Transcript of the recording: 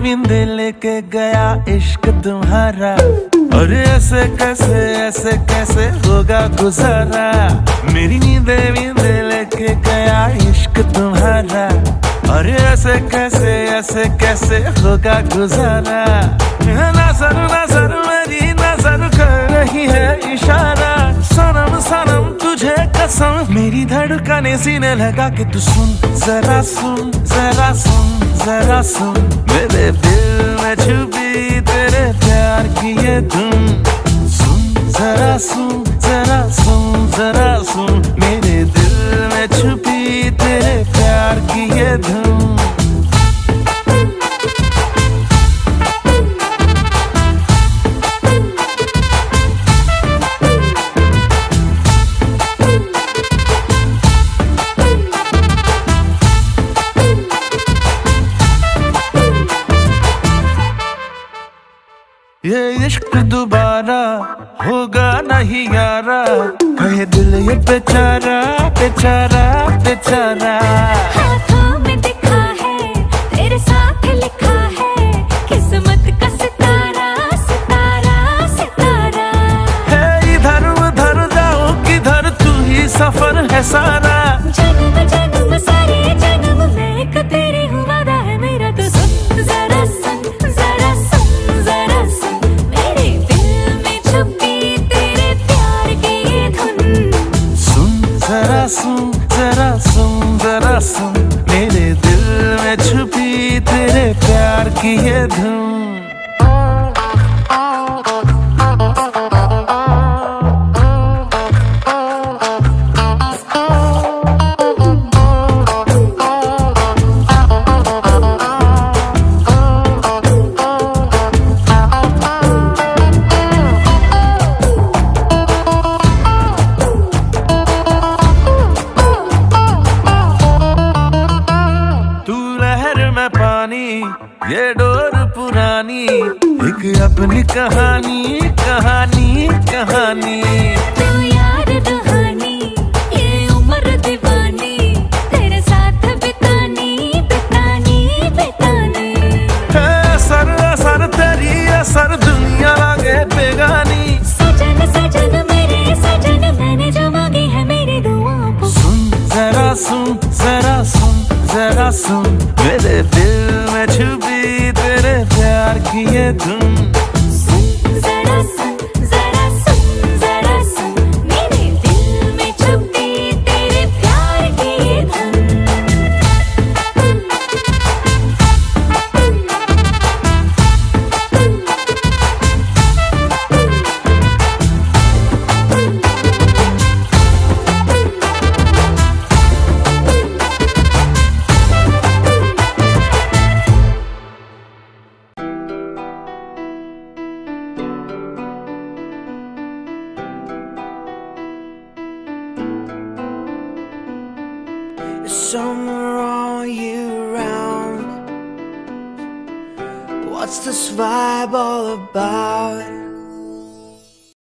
देविंदे लेके गया इश्क तुम्हारा, और ऐसे कैसे होगा गुजारा। मेरी नींदे वींदे लेके गया इश्क तुम्हारा, और ऐसे कैसे होगा गुजारा। नजर मेरी नजर कर रही है इशारा। सनम सनम तुझे कसम, मेरी धड़कने सीने लगा के तू सुन जरा सुन जरा सुन जरा सुन। मेरे दिल में छुपी तेरे प्यार की ये धुन, सुन जरा सुन जरा सुन जरा सुन। मेरे दिल में छुपी तेरे प्यार की ये धुन। ये इश्क दोबारा होगा नहीं यारा, कहे दिल ये बेचारा बेचारा बेचारा। हाथों में दिखा है तेरे साथ लिखा है, किस्मत का सितारा सितारा सितारा। है इधर उधर जाओ किधर, तू ही सफर है सारा। जन्म जन्म सारे जन्म मैं एक तेरी हूँ, वादा है मेरा तो सुन जरा सुन जरा सुन जरा सुन। मेरे दिल में छुपी तेरे प्यार की ये धुन, सुन जरा सुन जरा सुन जरा सुन। मेरे दिल में छुपी तेरे प्यार की ये धुन। पानी ये डोर पुरानी, एक अपनी कहानी कहानी कहानी। तू यार दुहानी ये उम्र दीवानी, तेरे साथ बितानी बितानी बितानी। है सर तेरी असर दुनिया लागे बेगानी। सजन सजन मेरे सजन, मैंने जो मांगी है मेरी दुआओं को सुन जरा सुन जरा सुन जरा सुन। मेरे दिल में छुपी तेरे प्यार की ये धुन, सुन जरा सुन जरा सुन जरा सुन। मेरे दिल में छुपी तेरे प्यार की ये धुन। Summer all year round. What's this vibe all about?